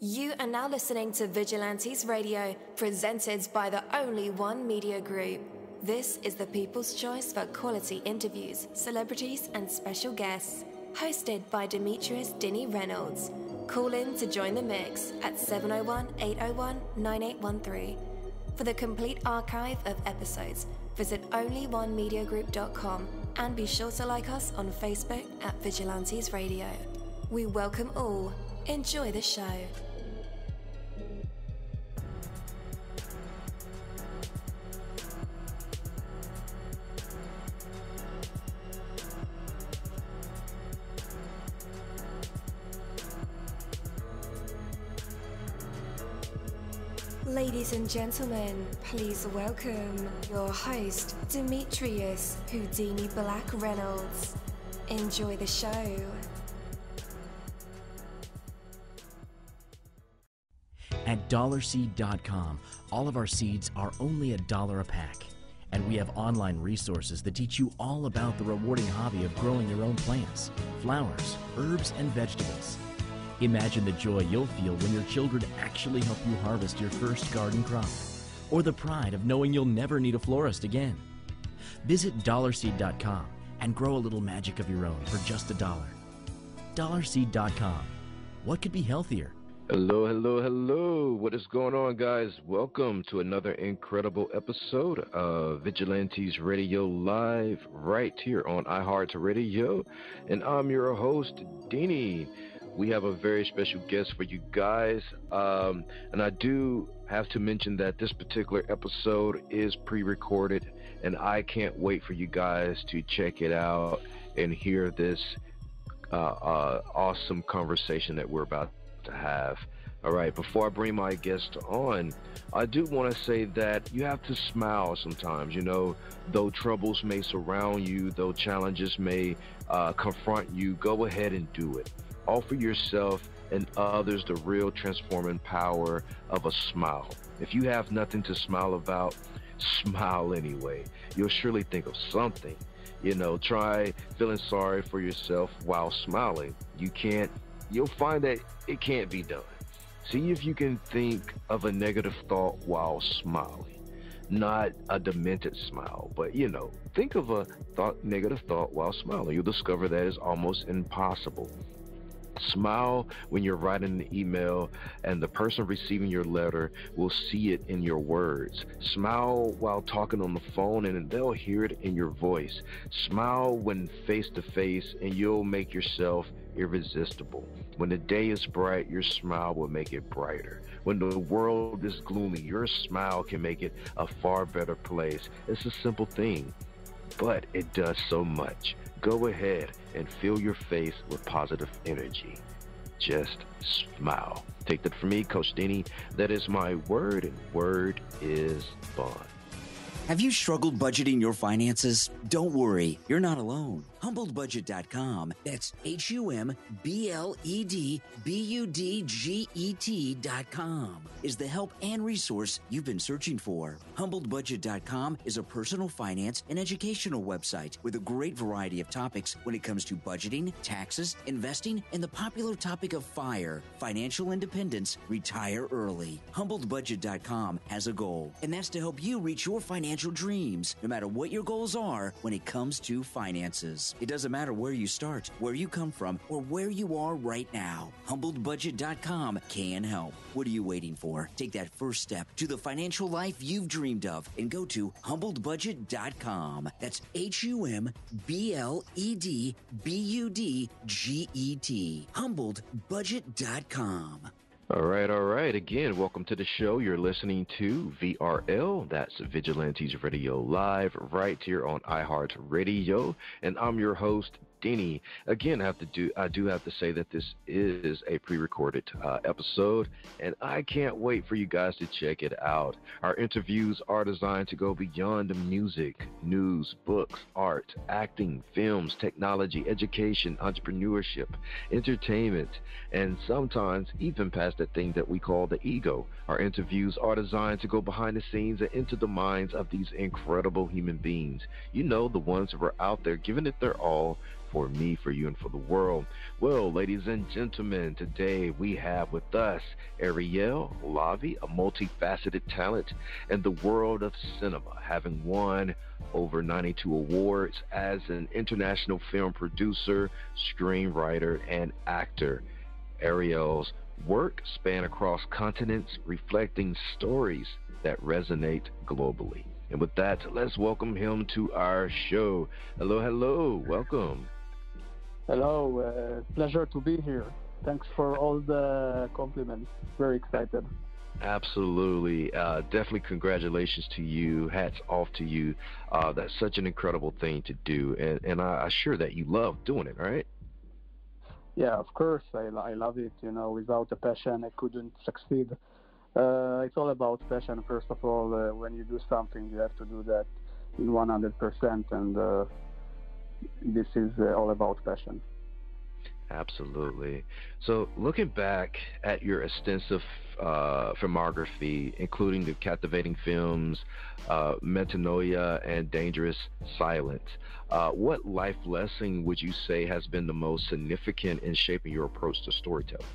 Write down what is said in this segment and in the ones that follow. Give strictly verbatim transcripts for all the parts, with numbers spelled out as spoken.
You are now listening to Vigilantes Radio, presented by the Only One Media Group. This is the people's choice for quality interviews, celebrities, and special guests. Hosted by Demetrius Dinny Reynolds. Call in to join the mix at seven oh one, eight oh one, nine eight one three. For the complete archive of episodes, visit only one media group dot com and be sure to like us on Facebook at Vigilantes Radio. We welcome all. Enjoy the show. Ladies and gentlemen, please welcome your host, Demetrius Houdini Black Reynolds. Enjoy the show. At dollar seed dot com, all of our seeds are only a dollar a pack. And we have online resources that teach you all about the rewarding hobby of growing your own plants, flowers, herbs, and vegetables. Imagine the joy you'll feel when your children actually help you harvest your first garden crop, or the pride of knowing you'll never need a florist again. Visit dollar seed dot com and grow a little magic of your own for just a dollar. dollar seed dot com. What could be healthier? Hello, hello, hello. What is going on, guys? Welcome to another incredible episode of Vigilantes Radio Live right here on iHeartRadio. And I'm your host, Deanie. We have a very special guest for you guys. Um, and I do have to mention that this particular episode is pre-recorded, and I can't wait for you guys to check it out and hear this uh, uh, awesome conversation that we're about to have. All right, before I bring my guest on, I do want to say that you have to smile sometimes. You know, though troubles may surround you, though challenges may uh, confront you, go ahead and do it. Offer yourself and others the real transforming power of a smile. If you have nothing to smile about, smile anyway. You'll surely think of something. You know, try feeling sorry for yourself while smiling. You can't You'll find that it can't be done. See if you can think of a negative thought while smiling. Not a demented smile, but, you know, think of a thought, negative thought while smiling. You'll discover that is almost impossible. Smile when you're writing an email and the person receiving your letter will see it in your words. Smile while talking on the phone and they'll hear it in your voice. Smile when face to face and you'll make yourself irresistible. When the day is bright, your smile will make it brighter. When the world is gloomy, your smile can make it a far better place. It's a simple thing, but it does so much. Go ahead and fill your face with positive energy. Just smile. Take that from me, Coach Denny. That is my word, and word is bond. Have you struggled budgeting your finances? Don't worry, you're not alone. humbled budget dot com, that's H U M B L E D B U D G E T dot com, is the help and resource you've been searching for. humbled budget dot com is a personal finance and educational website with a great variety of topics when it comes to budgeting, taxes, investing, and the popular topic of FIRE, financial independence, retire early. humbled budget dot com has a goal, and that's to help you reach your financial dreams, no matter what your goals are when it comes to finances. It doesn't matter where you start, where you come from, or where you are right now. humbled budget dot com can help. What are you waiting for? Take that first step to the financial life you've dreamed of and go to humbled budget dot com. That's H U M B L E D B U D G E T. humbled budget dot com. All right, all right. Again, welcome to the show. You're listening to V R L. That's Vigilantes Radio Live right here on iHeartRadio. And I'm your host, Denny. Again, I have to do I do have to say that this is a pre-recorded uh, episode, and I can't wait for you guys to check it out. Our interviews are designed to go beyond the music, news, books, art, acting, films, technology, education, entrepreneurship, entertainment, and sometimes even past that thing that we call the ego. Our interviews are designed to go behind the scenes and into the minds of these incredible human beings. You know, the ones who are out there giving it their all for me, for you, and for the world. Well, ladies and gentlemen, today we have with us Ariel Lavi, a multifaceted talent in the world of cinema, having won over ninety-two awards as an international film producer, screenwriter, and actor. Ariel's work span across continents, reflecting stories that resonate globally. And with that, let's welcome him to our show. Hello, hello, welcome. Hello, uh, pleasure to be here. Thanks for all the compliments. Very excited. Absolutely. Uh, definitely congratulations to you. Hats off to you. Uh, that's such an incredible thing to do. And, and I, I'm sure that you love doing it, right? Yeah, of course. I, I love it. You know, without a passion, I couldn't succeed. Uh, it's all about passion. First of all, uh, when you do something, you have to do that in one hundred percent. And uh, this is uh, all about passion. Absolutely. So looking back at your extensive uh, filmography, including the captivating films uh, Metanoia and Dangerous Silence, uh, what life lesson would you say has been the most significant in shaping your approach to storytelling?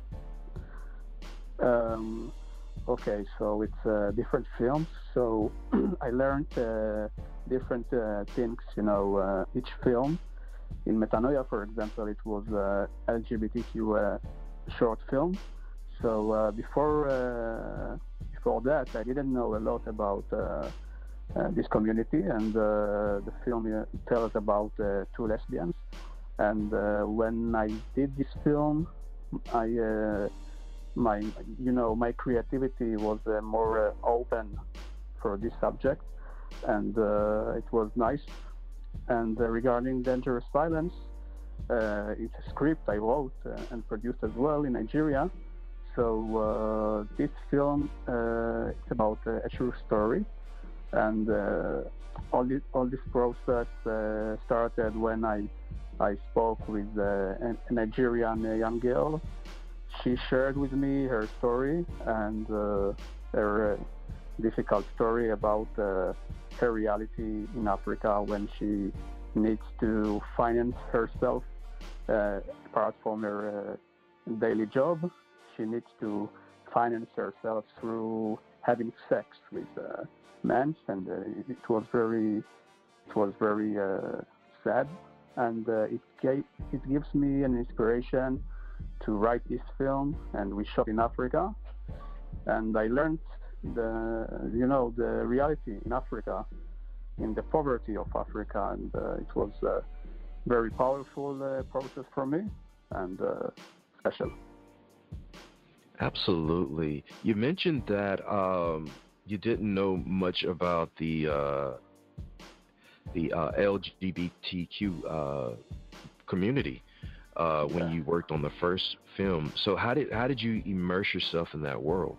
Um, okay, so it's uh, different films. So I learned uh, different uh, things, you know, uh, each film. In Metanoia, for example, it was a L G B T Q uh, short film. So uh, before uh, before that, I didn't know a lot about uh, uh, this community, and uh, the film uh, tells about uh, two lesbians. And uh, when I did this film, I uh, my you know my creativity was uh, more uh, open for this subject, and uh, it was nice. And uh, regarding Dangerous Silence, uh, it's a script I wrote uh, and produced as well in Nigeria. So uh, this film uh, it's about uh, a true story, and uh, all this all this process uh, started when I I spoke with uh, a Nigerian uh, young girl. She shared with me her story and uh, her uh, difficult story about uh, her reality in Africa when she needs to finance herself uh, apart from her uh, daily job. She needs to finance herself through having sex with uh, men, and uh, it was very, it was very uh, sad. And uh, it gave, it gives me an inspiration to write this film, and we shot in Africa, and I learned the you know the reality in Africa, in the poverty of Africa, and uh, it was a very powerful uh, process for me, and uh, special. Absolutely. You mentioned that um, you didn't know much about the uh, the uh, L G B T Q uh, community uh, when Yeah. you worked on the first film. So how did how did you immerse yourself in that world?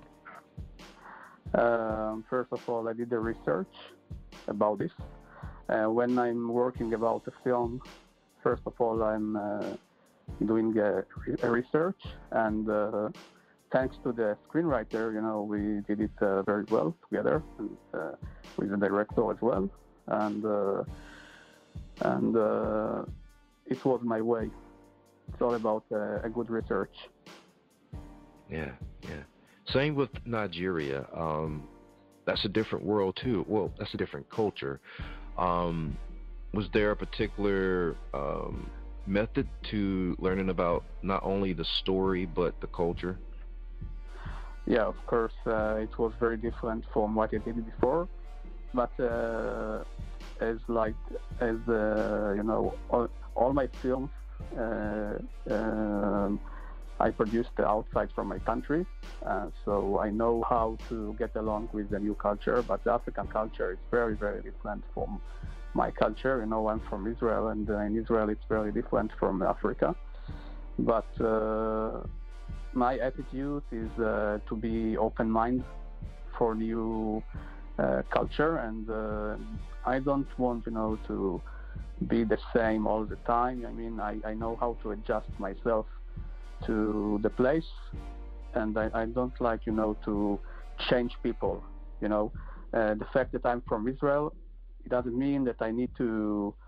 Um, first of all, I did the research about this. Uh, when I'm working about a film, first of all, I'm uh, doing a, a research, and uh, thanks to the screenwriter, you know, we did it uh, very well together, and, uh, with the director as well, and uh, and uh, it was my way. It's all about uh, a good research. Yeah, yeah. Same with Nigeria. Um, that's a different world too. Well, that's a different culture. Um, was there a particular um, method to learning about not only the story but the culture? Yeah, of course, uh, it was very different from what I did before, but uh, as like as uh, you know, all, all my films uh, um I produced outside from my country, uh, so I know how to get along with the new culture. But the African culture is very, very different from my culture. You know, I'm from Israel, and uh, in Israel it's very different from Africa. But uh, my attitude is uh, to be open-minded for new uh, culture, and uh, I don't want, you know, to be the same all the time. I mean, I, I know how to adjust myself to the place, and I, I don't like, you know, to change people. You know, uh, the fact that I'm from Israel, it doesn't mean that I need to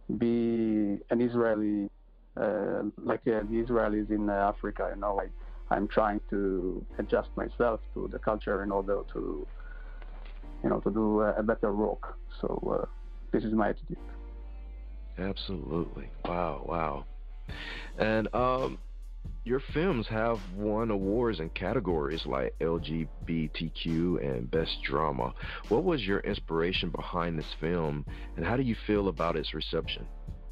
be an Israeli, uh, like uh, the Israelis in uh, Africa. You know, I, I'm trying to adjust myself to the culture in order to, you know, to do a, a better work. So uh, this is my attitude. Absolutely. Wow, wow. And um, your films have won awards in categories like L G B T Q and Best Drama. What was your inspiration behind this film, and how do you feel about its reception?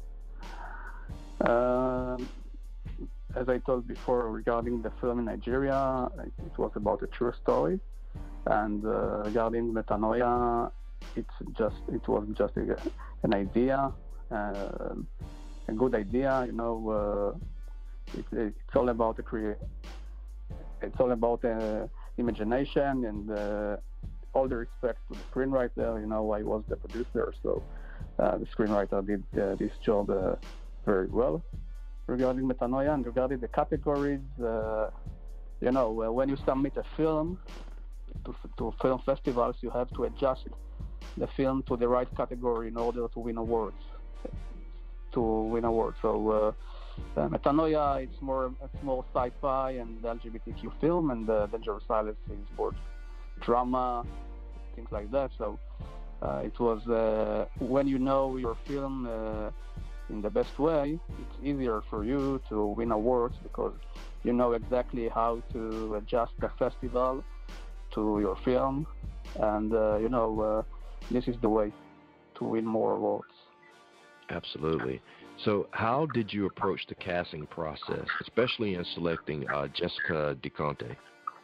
Um, as I told before, regarding the film in Nigeria, it was about a true story. And uh, regarding Metanoia, it's just it was just a, an idea, uh, a good idea. You know, uh, it, it's all about the crea- It's all about uh, imagination and uh, all the respect to the screenwriter. You know, I was the producer, so uh, the screenwriter did uh, this job uh, very well. Regarding Metanoia and regarding the categories, uh, you know, uh, when you submit a film to, to film festivals, you have to adjust the film to the right category in order to win awards. To win awards. So uh, uh, Metanoia, it's more it's more sci-fi and L G B T Q film, and uh, Dangerous Silence is more drama, things like that. So uh, it was uh, when you know your film uh, in the best way, it's easier for you to win awards because you know exactly how to adjust the festival to your film, and uh, you know uh, this is the way to win more awards. Absolutely. So how did you approach the casting process, especially in selecting uh, Jessica DeConte?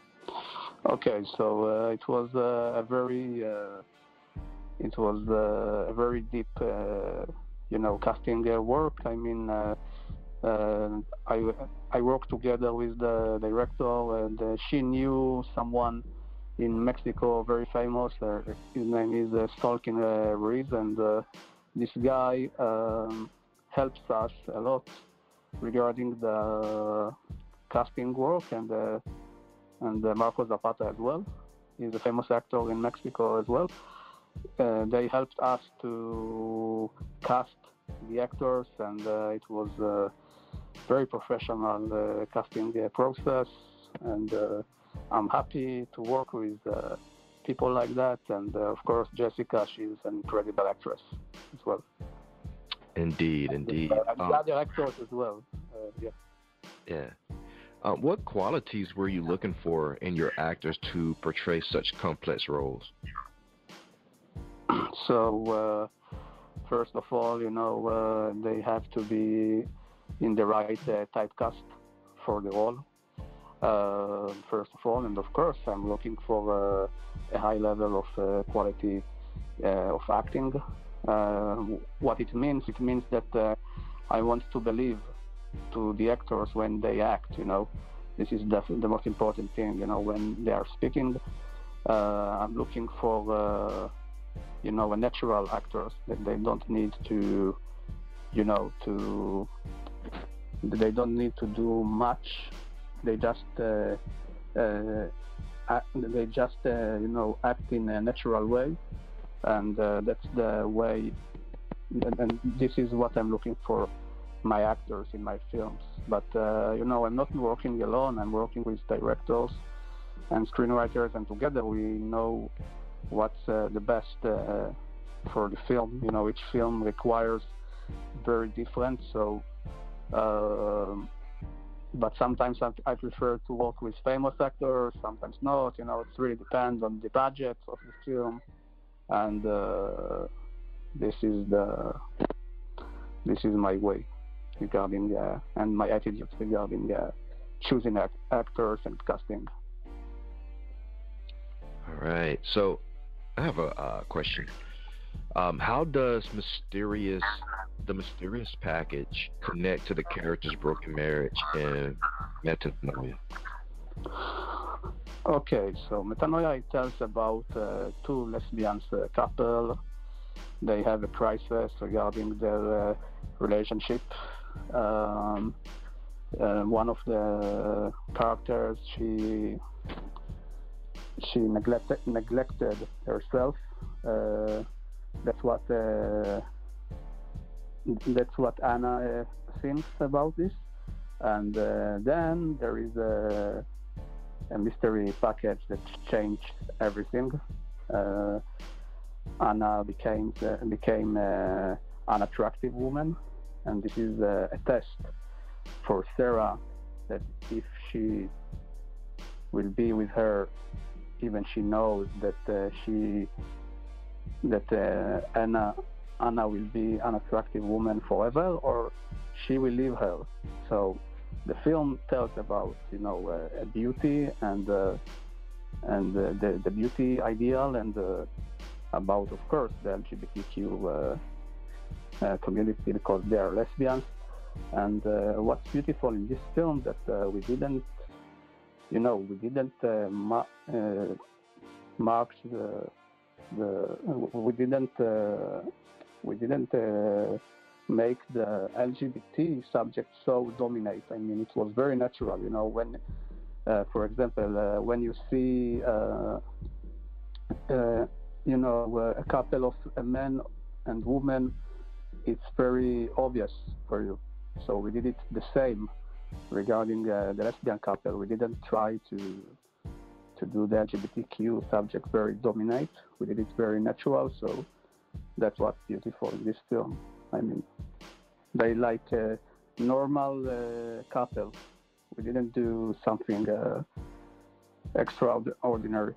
Okay, so uh, it was uh, a very uh, it was uh, a very deep uh, you know casting uh, work. I mean uh, uh, I I worked together with the director, and uh, she knew someone in Mexico, very famous. Uh, his name is uh, Stalkin uh, Ruiz, and uh, this guy um, helps us a lot regarding the casting work, and uh, and uh, Marco Zapata as well. He's a famous actor in Mexico as well. Uh, they helped us to cast the actors, and uh, it was a very professional uh, casting uh, process, and uh, I'm happy to work with uh, people like that, and uh, of course Jessica, she's an incredible actress as well. Indeed, indeed. And the um, other actors as well. Uh, yeah. Yeah. Uh, what qualities were you looking for in your actors to portray such complex roles? So, uh, first of all, you know, uh, they have to be in the right uh, typecast for the role. Uh, first of all, and of course, I'm looking for uh, a high level of uh, quality uh, of acting. Uh, what it means, it means that uh, I want to believe to the actors when they act, you know. This is the, the most important thing, you know, when they are speaking. Uh, I'm looking for, uh, you know, a natural actors, that they don't need to, you know, to, they don't need to do much. They just, uh, uh, act, they just, uh, you know, act in a natural way. And uh, that's the way, and, and this is what I'm looking for my actors in my films. But uh, you know, I'm not working alone. I'm working with directors and screenwriters, and together we know what's uh, the best uh, for the film. You know, each film requires very different. So, uh, but sometimes I, I prefer to work with famous actors. Sometimes not. You know, it really depends on the budget of the film. And uh, this is the this is my way regarding uh, and my attitude regarding uh, choosing act- actors and casting. All right. So I have a uh, question. Um, how does mysterious the mysterious package connect to the character's broken marriage in Metanoia? Okay, so Metanoia, it tells about uh, two lesbians uh, couple. They have a crisis regarding their uh, relationship. Um, uh, one of the characters, she she neglected neglected herself. Uh, that's what uh, that's what Anna uh, thinks about this. And uh, then there is a, a mystery package that changed everything. Uh, Anna became uh, became uh, an attractive woman, and this is uh, a test for Sarah that if she will be with her, even she knows that uh, she that uh, Anna Anna will be an attractive woman forever, or she will leave her. So the film tells about you know uh, beauty and uh, and uh, the the beauty ideal and uh, about of course the L G B T Q uh, uh, community because they are lesbians. And uh, what's beautiful in this film that uh, we didn't you know we didn't uh, ma- uh, mark the the we didn't uh, we didn't uh, make the L G B T subject so dominate. I mean, it was very natural. You know, when, uh, for example, uh, when you see, uh, uh, you know, a couple of a man and woman, it's very obvious for you. So we did it the same regarding uh, the lesbian couple. We didn't try to to do the L G B T Q subject very dominate. We did it very natural. So that's what's beautiful in this film. I mean, they like a normal uh, couple. We didn't do something uh, extraordinary.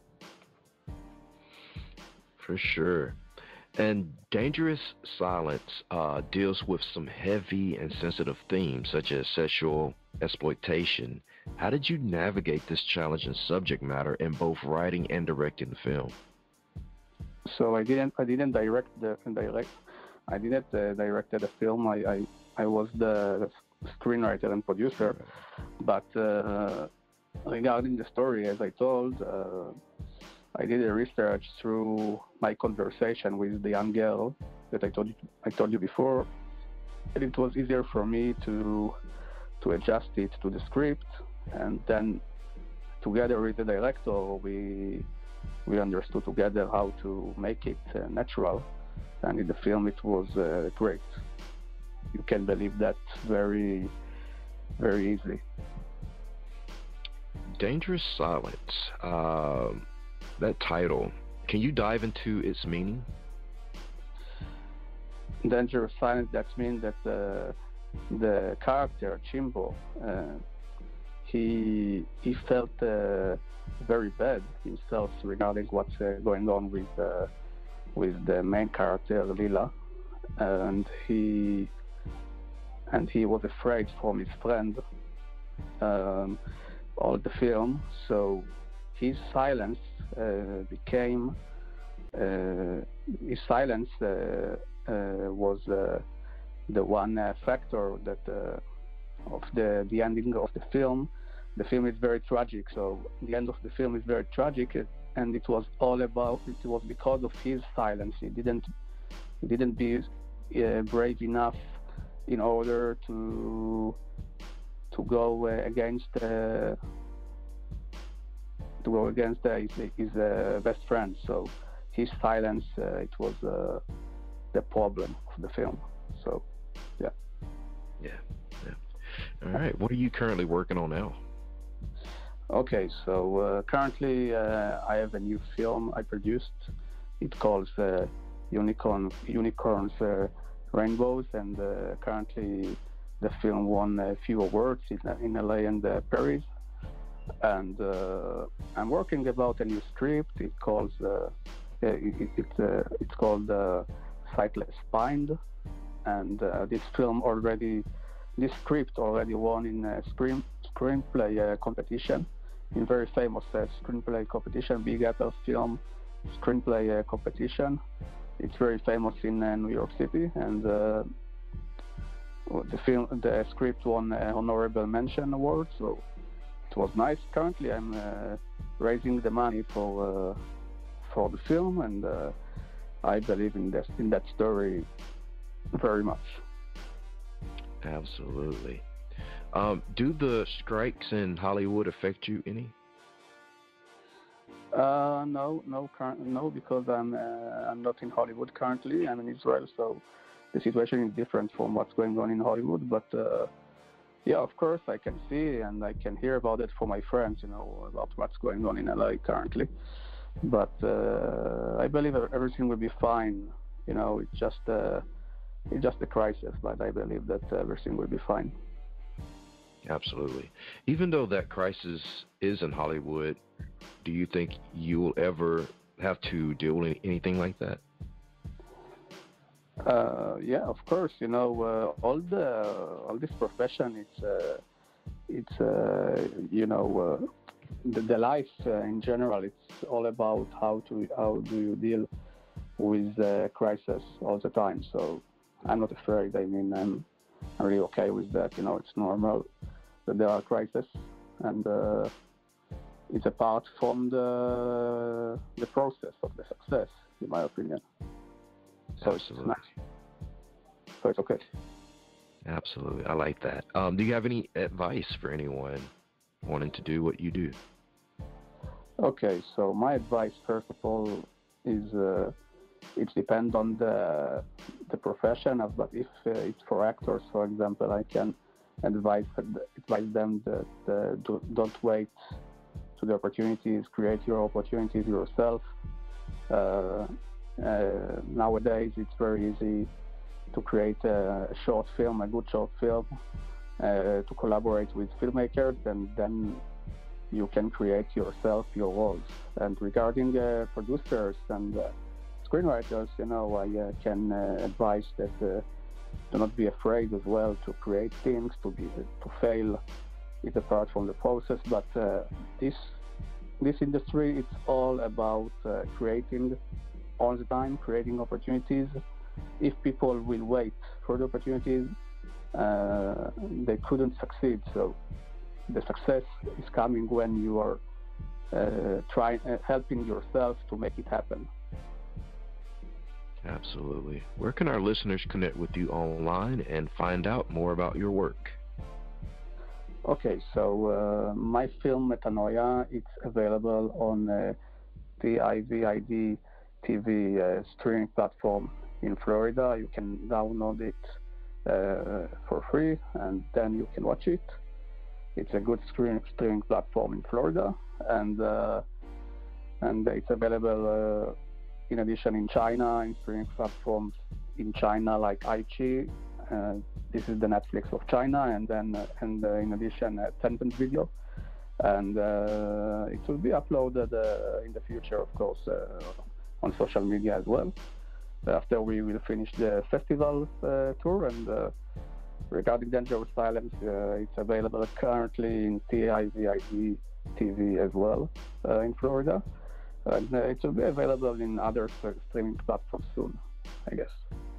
For sure. And Dangerous Silence uh, deals with some heavy and sensitive themes such as sexual exploitation. How did you navigate this challenging subject matter in both writing and directing the film? So I didn't I didn't direct the direct I didn't uh, direct the film. I, I I was the screenwriter and producer. But uh, regarding the story, as I told, uh, I did a research through my conversation with the young girl that I told you I told you before, and it was easier for me to to adjust it to the script, and then together with the director, we we understood together how to make it uh, natural, and in the film it was uh, great. You can believe that very, very easily. Dangerous Silence. Um, that title. Can you dive into its meaning? Dangerous Silence. That means that uh, the character Chimbo, uh, he he felt uh, very bad himself regarding what's uh, going on with uh, with the main character Lila, and he and he was afraid from his friend um, all the film. So his silence uh, became uh, his silence uh, uh, was uh, the one uh, factor that uh, of the the ending of the film. The film is very tragic, so the end of the film is very tragic, and it was all about, it was because of his silence. He didn't, he didn't be uh, brave enough in order to to go uh, against uh, to go against uh, his, his uh, best friend. So his silence, uh, it was uh, the problem of the film. So, yeah. Yeah, yeah. All right. What are you currently working on now? Okay, so uh, currently uh, I have a new film I produced. It calls uh, Unicorn, Unicorns uh, Rainbows, and uh, currently the film won a few awards in, in L A and uh, Paris. And uh, I'm working about a new script. It calls uh, it, it, uh, it's called uh, Sightless Spine, and uh, this film already, this script already won in a screen screenplay uh, competition. In very famous uh, screenplay competition, Big Apple Film Screenplay uh, competition. It's very famous in uh, New York City, and uh, the film, the script won an honorable mention award. So it was nice. Currently, I'm uh, raising the money for uh, for the film, and uh, I believe in that in that story very much. Absolutely. Um, do the strikes in Hollywood affect you any? Uh, no, no, current, no, because I'm uh, I'm not in Hollywood currently. I'm in Israel, so the situation is different from what's going on in Hollywood. But uh, yeah, of course, I can see and I can hear about it from my friends, you know, about what's going on in L A currently. But uh, I believe everything will be fine. You know, it's just uh, it's just a crisis, but I believe that everything will be fine. Absolutely. Even though that crisis is in Hollywood, do you think you will ever have to deal with anything like that? Uh, yeah, of course. You know, uh, all the all this profession, it's uh, it's uh, you know uh, the, the life uh, in general. It's all about how to how do you deal with uh, crisis all the time. So I'm not afraid. I mean, I'm I'm really okay with that. You know, it's normal that there are crises, and uh, it's a part from the the process of the success, in my opinion. So Absolutely. It's nice. So it's okay. Absolutely. I like that. Um, do you have any advice for anyone wanting to do what you do? Okay, so my advice, first of all, is uh, it depends on the the profession. Of, but if uh, it's for actors, for example, I can advise advise them that uh, do, don't wait to the opportunities. Create your opportunities yourself. Uh, Uh, nowadays, it's very easy to create a, a short film, a good short film, uh, to collaborate with filmmakers, and then you can create yourself your world. And regarding uh, producers and uh, screenwriters, you know, I uh, can uh, advise that uh, do not be afraid as well to create things, to be to fail. It's apart from the process, but uh, this this industry, it's all about uh, creating all the time, creating opportunities. If people will wait for the opportunities, uh, they couldn't succeed. So the success is coming when you are uh, trying, uh, helping yourself to make it happen. Absolutely. Where can our listeners connect with you online and find out more about your work? Okay, so uh, my film Metanoia, it's available on uh, the I V I D T V uh, streaming platform in Florida. You can download it uh, for free, and then you can watch it. It's a good streaming streaming platform in Florida, and uh, and it's available uh, in addition in China in streaming platforms in China like iQIYI. Uh, this is the Netflix of China, and then uh, and uh, in addition uh, Tencent Video, and uh, it will be uploaded uh, in the future, of course, uh, on social media as well, after we will finish the festival uh, tour. And uh, regarding Dangerous Silence, uh, it's available currently in T I V I D T V as well uh, in Florida, and uh, it will be available in other streaming platforms soon, I guess.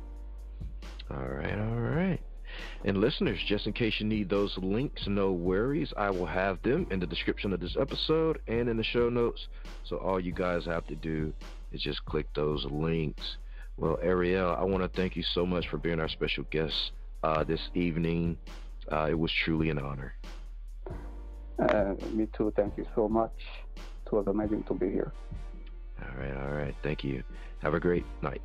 All right, all right. And listeners, just in case you need those links, no worries. I will have them in the description of this episode and in the show notes. So all you guys have to do is just click those links. Well, Ariel, I want to thank you so much for being our special guest uh, this evening. Uh, it was truly an honor. Uh, me too. Thank you so much. It was amazing to be here. All right, all right. Thank you. Have a great night.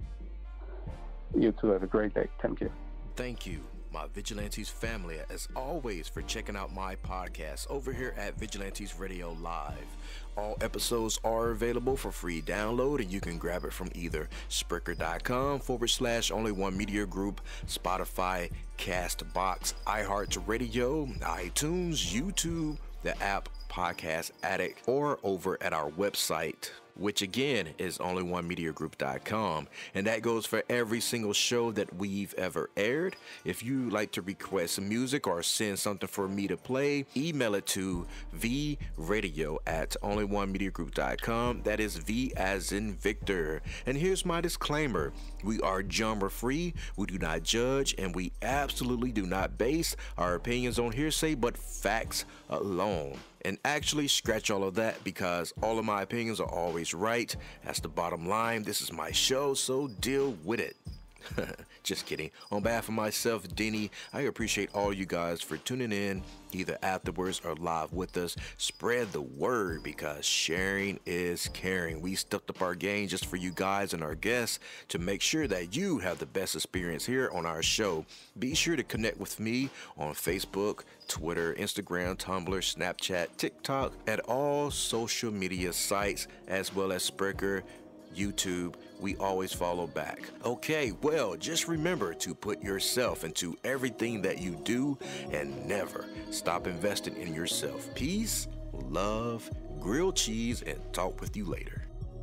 You too. Have a great day. Thank you. Thank you, my Vigilantes family, as always, for checking out my podcast over here at Vigilantes Radio Live. All episodes are available for free download, and you can grab it from either Spreaker.com forward slash Only One Media Group, Spotify, Castbox, iHeartRadio, iTunes, YouTube, the app Podcast Addict, or over at our website, which again is only one media group dot com, and that goes for every single show that we've ever aired. If you like to request some music or send something for me to play, email it to vradio at only one media group dot com. That is V as in Victor. And here's my disclaimer: we are genre free, we do not judge, and we absolutely do not base our opinions on hearsay but facts alone. And actually, scratch all of that, because all of my opinions are always right. That's the bottom line. This is my show, so deal with it. Just kidding. On behalf of myself, Denny, I appreciate all you guys for tuning in, either afterwards or live with us. Spread the word because sharing is caring. We stepped up our game just for you guys and our guests to make sure that you have the best experience here on our show. Be sure to connect with me on Facebook, Twitter, Instagram, Tumblr, Snapchat, TikTok, at all social media sites, as well as Spreaker, YouTube. We always follow back. Okay, well, just remember to put yourself into everything that you do and never stop investing in yourself. Peace, love, grilled cheese, and talk with you later.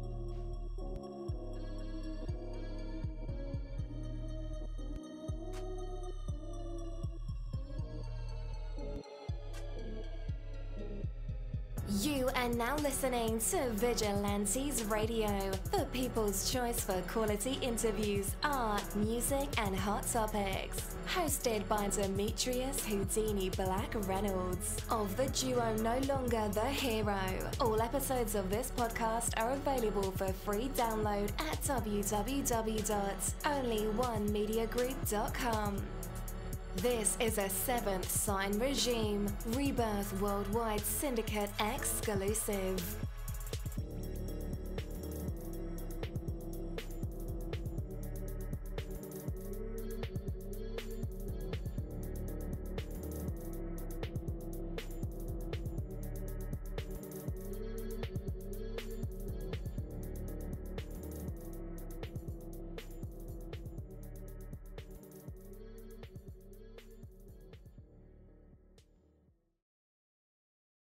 You are now listening to Vigilantes Radio, the people's choice for quality interviews, art, music, and hot topics. Hosted by Demetrius Houdini Black Reynolds of the duo No Longer the Hero. All episodes of this podcast are available for free download at w w w dot only one media group dot com. This is a Seventh Sign Regime Rebirth Worldwide Syndicate exclusive.